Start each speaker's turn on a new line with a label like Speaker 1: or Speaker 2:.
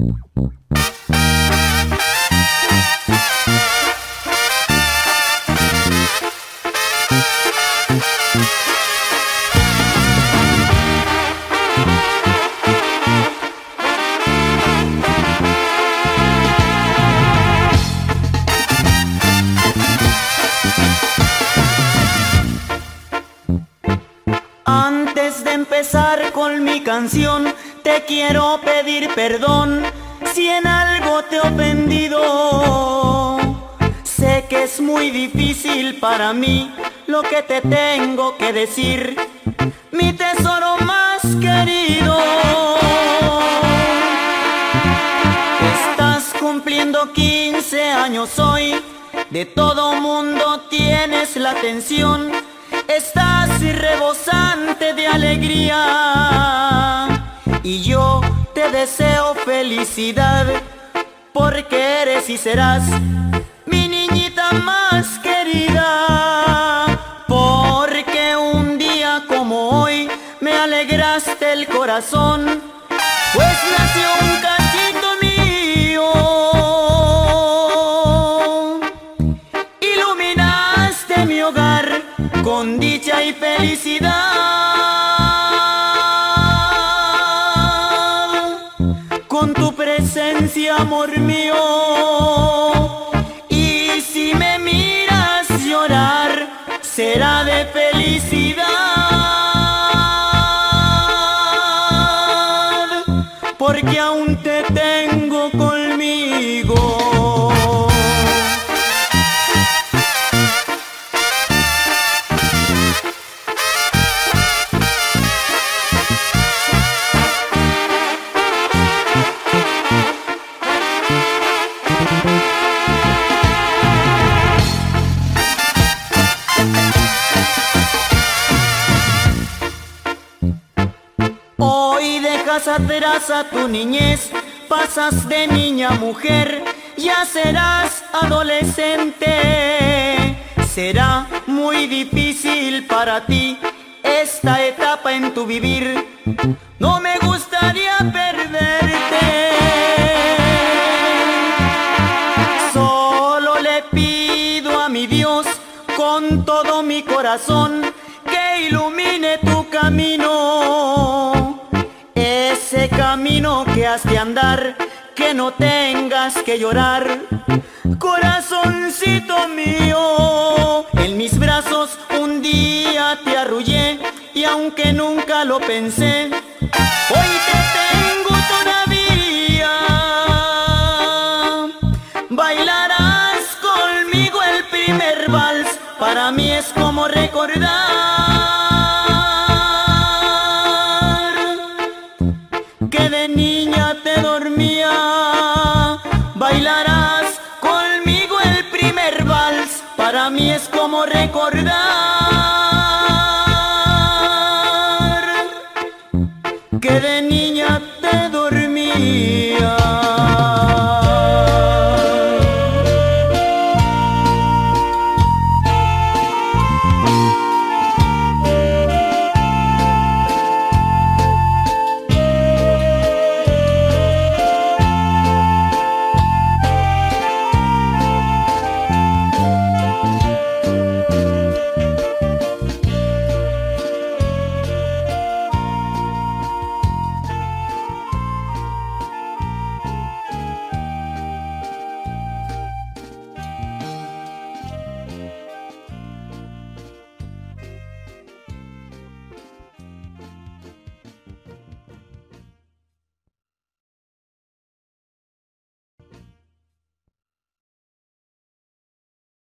Speaker 1: Antes de empezar con mi canción, te quiero pedir perdón si en algo te he ofendido. Sé que es muy difícil para mí lo que te tengo que decir, mi tesoro más querido. Estás cumpliendo 15 años hoy, de todo mundo tienes la atención. Estás rebosante de alegría y yo te deseo felicidad, porque eres y serás mi niñita más querida. Porque un día como hoy me alegraste el corazón, pues nació un cachito mío. Iluminaste mi hogar con dicha y felicidad. Con tu presencia, amor mío. Y si me miras llorar, será de felicidad, porque aún te tengo conmigo. Hoy dejas atrás a tu niñez, pasas de niña a mujer, ya serás adolescente. Será muy difícil para ti esta etapa en tu vivir, no me gustaría perderte. Solo le pido a mi Dios con todo mi corazón que ilumine tu camino, ese camino que has de andar, que no tengas que llorar. Corazoncito mío, en mis brazos un día te arrullé, y aunque nunca lo pensé, hoy te tengo todavía. Bailarás conmigo el primer vals, para mí es como recordar que de niña te dormía. Bailarás conmigo el primer vals, para mí es como recordar